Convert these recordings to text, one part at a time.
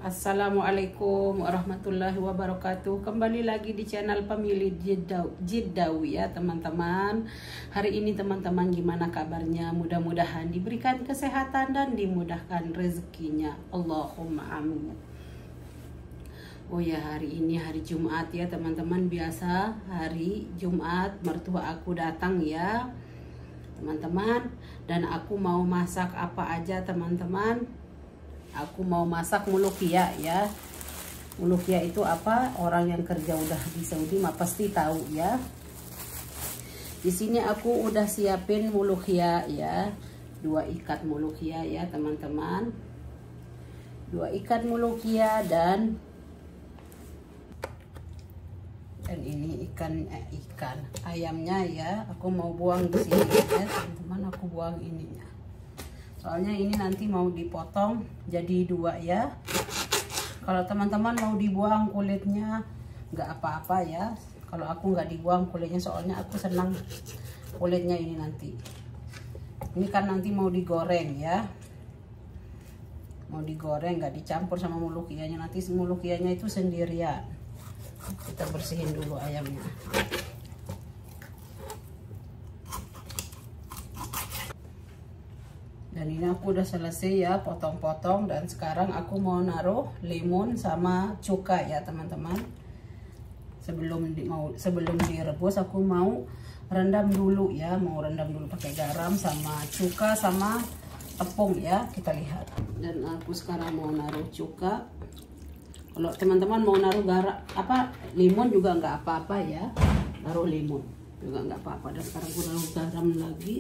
Assalamualaikum warahmatullahi wabarakatuh. Kembali lagi di channel Pemilih Jiddawi ya teman-teman. Hari ini teman-teman gimana kabarnya? Mudah-mudahan diberikan kesehatan dan dimudahkan rezekinya. Allahumma amin. Oh ya, hari ini hari Jumat ya teman-teman. Biasa hari Jumat mertua aku datang ya teman-teman. Dan aku mau masak apa aja teman-teman. Aku mau masak mulukia ya. Mulukia itu apa? Orang yang kerja udah di Saudi mah pasti tahu ya. Di sini aku udah siapin mulukia ya. 2 ikat mulukia ya teman-teman. 2 ikat mulukia dan ini ikan ayamnya ya. Aku mau buang di sini ya teman-teman. Aku buang ininya. Soalnya ini nanti mau dipotong jadi 2 ya. Kalau teman-teman mau dibuang kulitnya nggak apa-apa ya. Kalau aku nggak dibuang kulitnya, soalnya aku senang kulitnya ini nanti. Ini kan nanti mau digoreng ya. Mau digoreng, nggak dicampur sama mulukianya. Nanti mulukianya itu sendirian. Kita bersihin dulu ayamnya. Dan ini aku udah selesai ya potong-potong, dan sekarang aku mau naruh limun sama cuka ya teman-teman. Sebelum direbus aku mau rendam dulu ya, mau rendam dulu pakai garam sama cuka sama tepung ya, kita lihat. Dan aku sekarang mau naruh cuka. Kalau teman-teman mau naruh limun juga nggak apa-apa ya, naruh limun juga nggak apa-apa. Dan sekarang aku naruh garam lagi.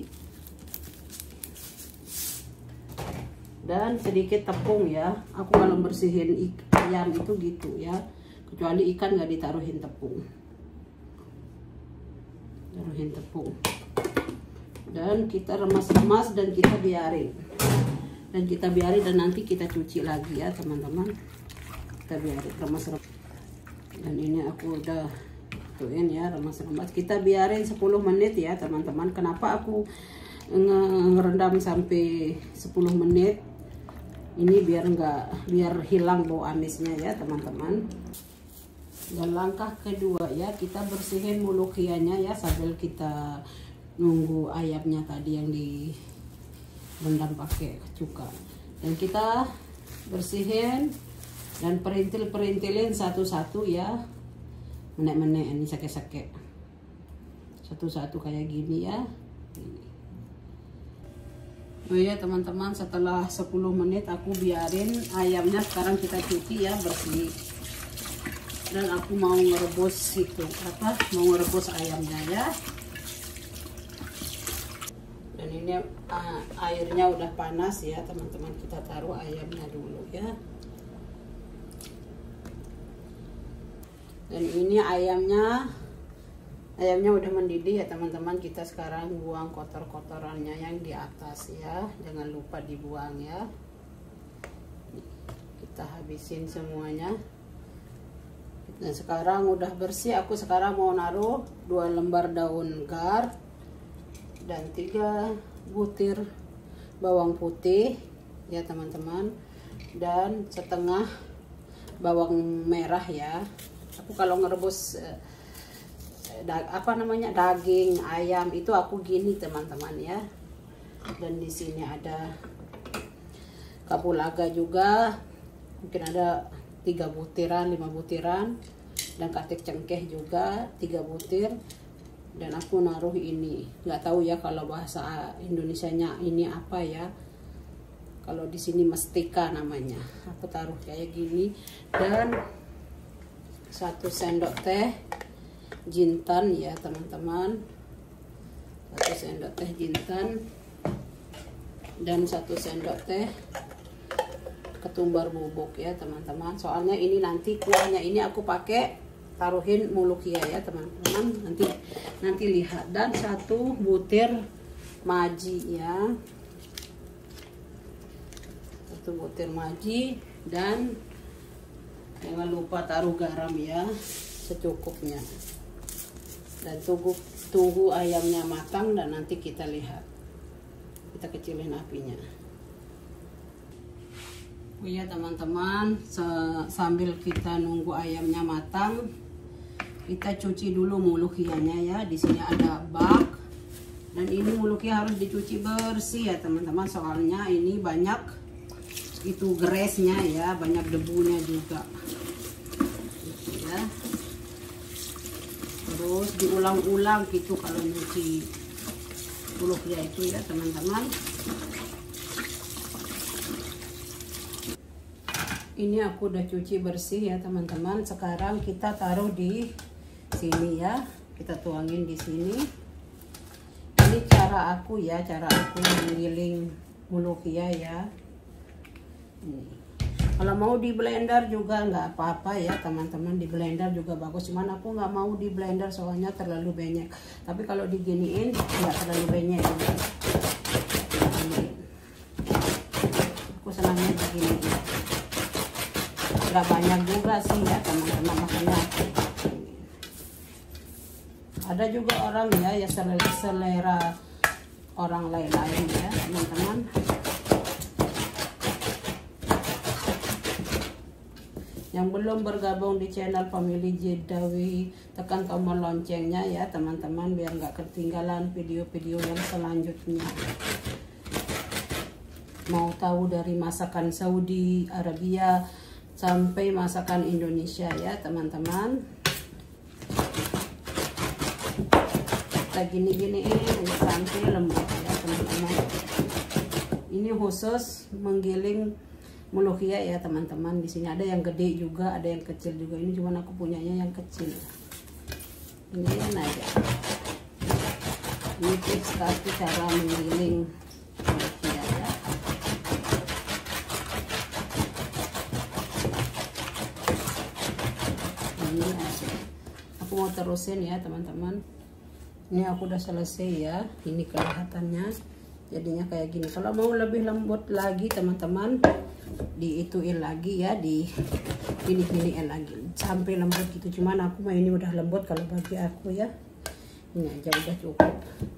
Dan sedikit tepung ya. Aku kalau bersihin ayam itu gitu ya, kecuali ikan nggak ditaruhin tepung. Taruhin tepung dan kita remas-remas dan kita biarin dan nanti kita cuci lagi ya teman-teman. Kita biarin remas-remas. Dan ini aku udah tuin ya, remas-remas. Kita biarin 10 menit ya teman-teman. Kenapa aku ngerendam sampai 10 menit? Ini biar hilang bau amisnya ya teman-teman. Dan langkah kedua ya, kita bersihin mulukianya ya sambil kita nunggu ayamnya tadi yang direndam pakai cuka. Dan kita bersihin dan perintilin satu-satu ya. Menek-menek ini sake-sake. Satu-satu kayak gini ya. Ini. Oh ya teman-teman, setelah 10 menit aku biarin ayamnya. Sekarang kita cuci ya, bersih. Dan aku mau ngerebus mau ngerebus ayamnya ya. Dan ini airnya udah panas ya teman-teman. Kita taruh ayamnya dulu ya. Dan ini ayamnya udah mendidih ya teman-teman. Kita sekarang buang kotor-kotorannya yang di atas ya. Jangan lupa dibuang ya. Kita habisin semuanya. Nah sekarang udah bersih. Aku sekarang mau naruh 2 lembar daun gar dan 3 butir bawang putih ya teman-teman. Dan setengah bawang merah ya. Aku kalau ngerebus daging ayam itu aku gini teman-teman ya. Dan di sini ada kapulaga juga, mungkin ada 3 butiran 5 butiran, dan katik cengkeh juga 3 butir. Dan aku naruh ini, nggak tahu ya kalau bahasa Indonesianya ini apa ya. Kalau di sini mestika namanya. Aku taruh kayak gini. Dan 1 sendok teh jintan ya teman-teman. 1 sendok teh jintan dan 1 sendok teh ketumbar bubuk ya teman-teman. Soalnya ini nanti kuahnya ini aku pakai taruhin mulukia ya teman-teman. Nanti lihat. Dan 1 butir maji ya. 1 butir maji. Dan jangan lupa taruh garam ya secukupnya. Dan tunggu ayamnya matang dan nanti kita lihat. Kita kecilin apinya. Oh iya teman-teman, sambil kita nunggu ayamnya matang, kita cuci dulu mulukianya ya. Di sini ada bak, dan ini mulukia harus dicuci bersih ya teman-teman, soalnya ini banyak itu gresnya ya, banyak debunya juga. Gitu ya. Terus diulang-ulang gitu kalau nyuci mulukia itu ya teman-teman. Ini aku udah cuci bersih ya teman-teman. Sekarang kita taruh di sini ya. Kita tuangin di sini. Ini cara aku ya, cara aku menggiling mulukia ya. Ini. Kalau mau di blender juga nggak apa-apa ya teman-teman. Di blender juga bagus. Cuman aku nggak mau di blender soalnya terlalu banyak. Tapi kalau diginiin nggak terlalu banyak. Aku senangnya begini. Gak banyak juga sih ya teman-teman, makanya ada juga orang ya selera orang lain-lain ya teman-teman. Yang belum bergabung di channel Family Jedawi, tekan tombol loncengnya ya teman-teman, biar nggak ketinggalan video-video yang selanjutnya. Mau tahu dari masakan Saudi Arabia sampai masakan Indonesia ya teman-teman. Kita gini-gini sampai lembut ya teman-teman. Ini khusus menggiling mulukia ya teman-teman. Di sini ada yang gede juga, ada yang kecil juga. Ini cuma aku punyanya yang kecil. Ini aja. Ini tips aku cara menggiling mulukia ya. Ini aja. Aku mau terusin ya teman-teman. Ini aku udah selesai ya. Ini kelihatannya jadinya kayak gini. Kalau mau lebih lembut lagi teman-teman, diituin lagi ya, di gini-giniin lagi sampai lembut gitu. Cuman aku mah ini udah lembut kalau bagi aku ya. Ini aja udah cukup.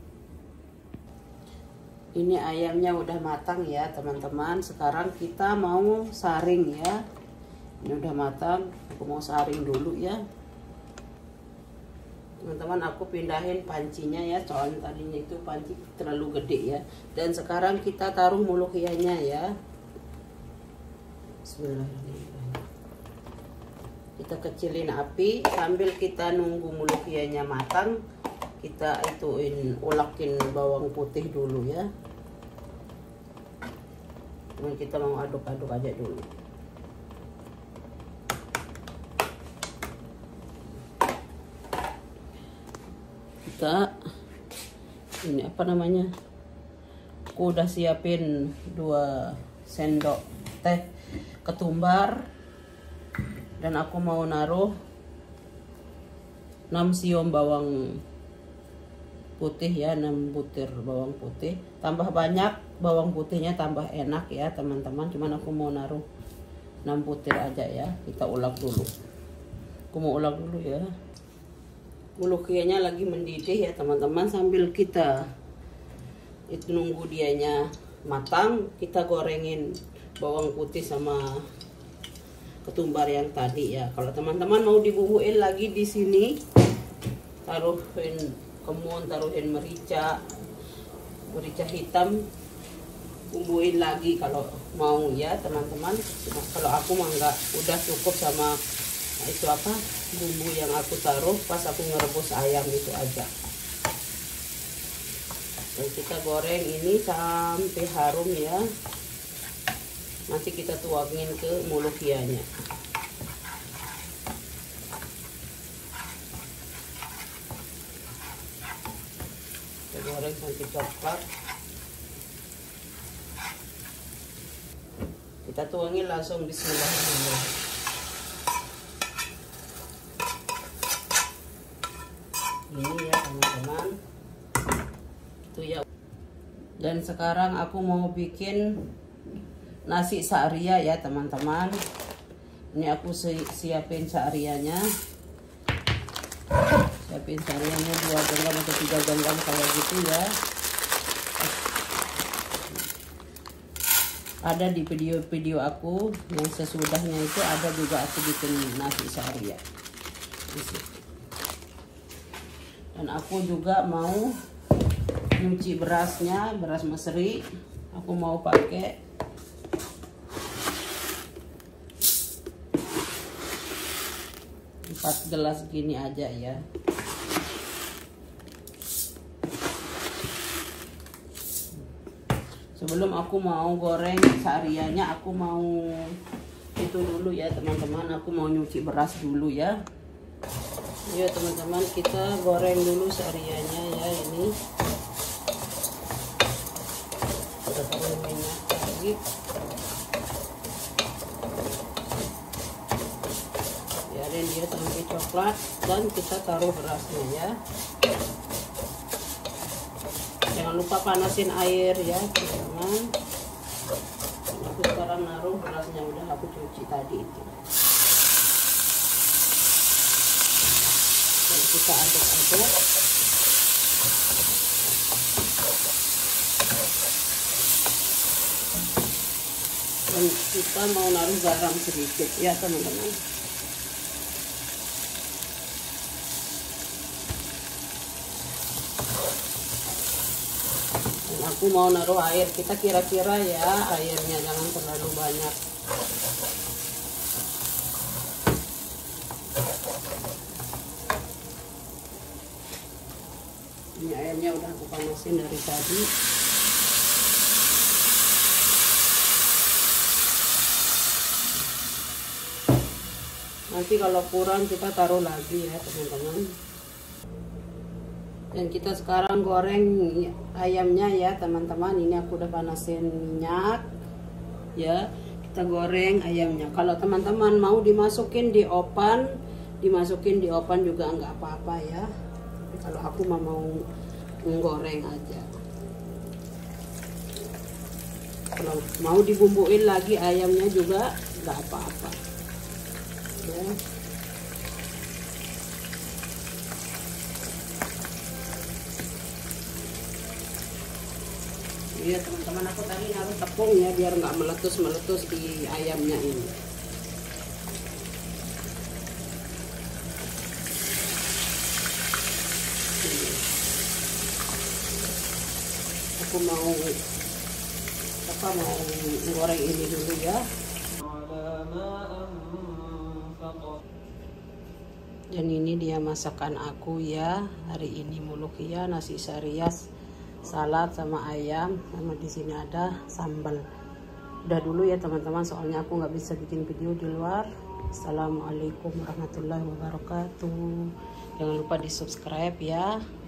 Ini ayamnya udah matang ya teman-teman. Sekarang kita mau saring ya. Ini udah matang, aku mau saring dulu ya teman-teman. Aku pindahin pancinya ya, soalnya tadinya itu panci terlalu gede ya. Dan sekarang kita taruh mulukianya ya. Bismillahirrahmanirrahim. Kita kecilin api sambil kita nunggu mulukianya matang. Kita ulakin bawang putih dulu ya. Cuma kita mau aduk-aduk aja dulu. Ini apa namanya, aku udah siapin 2 sendok teh ketumbar, dan aku mau naruh 6 siung bawang putih ya, 6 butir bawang putih. Tambah banyak bawang putihnya tambah enak ya teman-teman. Cuman aku mau naruh 6 butir aja ya. Kita ulek dulu. Aku mau ulek dulu ya. Mulukianya lagi mendidih ya teman-teman. Sambil kita nunggu dianya matang, kita gorengin bawang putih sama ketumbar yang tadi ya. Kalau teman-teman mau dibumbuin lagi di sini, taruhin kemun, taruhin merica hitam, bumbuin lagi kalau mau ya teman-teman. Kalau aku mah enggak, udah cukup sama itu apa, bumbu yang aku taruh pas aku ngerebus ayam itu aja. Dan kita goreng ini sampai harum ya. Nanti kita tuangin ke mulukianya. Kita goreng sampai coklat. Kita tuangin langsung, bismillahirrahmanirrahim. Ini ya teman-teman, itu ya. Dan sekarang aku mau bikin nasi sa'riyah ya teman-teman. Ini aku siapin sa'riyahnya. Siapin sa'riyahnya 2 genggam atau 3 genggam kayak gitu ya. ada di video-video aku yang sesudahnya itu, ada juga aku bikin nasi syariah di situ. Dan aku juga mau nyuci berasnya, beras mesri. Aku mau pakai 4 gelas gini aja ya. Sebelum aku mau goreng syariahnya, aku mau itu dulu ya teman-teman, aku mau nyuci beras dulu ya. Ya teman-teman, kita goreng dulu syariahnya ya. Ini kita taruh minyak lagi, biarin dia sampai coklat, dan kita taruh berasnya ya. Jangan lupa panasin air ya teman-teman. Aku sekarang naruh berasnya, udah aku cuci tadi itu. Dan kita aduk-aduk. Dan kita mau naruh garam sedikit ya teman-teman. Aku mau naruh air, kita kira-kira ya airnya, jangan terlalu banyak. Ini airnya udah aku panasin dari tadi. Nanti kalau kurang kita taruh lagi ya teman-teman. Dan kita sekarang goreng ayamnya ya teman-teman. Ini aku udah panasin minyak ya. Kita goreng ayamnya. Kalau teman-teman mau dimasukin di oven, dimasukin di oven juga nggak apa-apa ya. Tapi kalau aku mau menggoreng aja. Kalau mau dibumbuin lagi ayamnya juga nggak apa-apa ya. Iya teman-teman, aku tadi naruh tepung ya biar nggak meletus-meletus di ayamnya ini. Aku mau goreng ini dulu ya. Dan ini dia masakan aku ya hari ini, mulukhiyah, nasi syariah, salad sama ayam, sama di sini ada sambal. Udah dulu ya teman-teman, soalnya aku nggak bisa bikin video di luar. Assalamualaikum warahmatullahi wabarakatuh. Jangan lupa di subscribe ya.